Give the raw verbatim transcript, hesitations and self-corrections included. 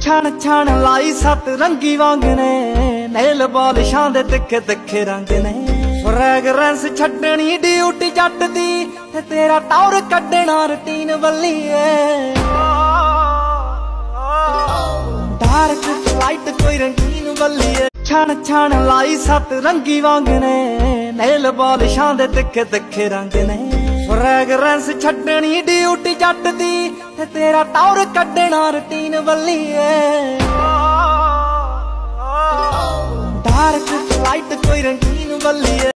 छण छण लाई सत रंगी वांग ने, नेल पॉलिशां दे तिखे तिखे रंग ने। फ्रैगरेंस छड्डनी ड्यूटी जट दी, ते तेरा टौर कड्डना रूटीन बल्लीए। डार्क लाइट कोई रंगीन बल्लीए। छण छण लाई सत रंगी वांग ने, नेल पॉलिशां दे तिखे तिखे रंग ने। फ्रैगरेंस छड्डनी ड्यूटी जट दी, ते तेरा टौर कड्डना रूटीन बल्लीए। डार्क लाइट कोई रंगीन बल्लीए।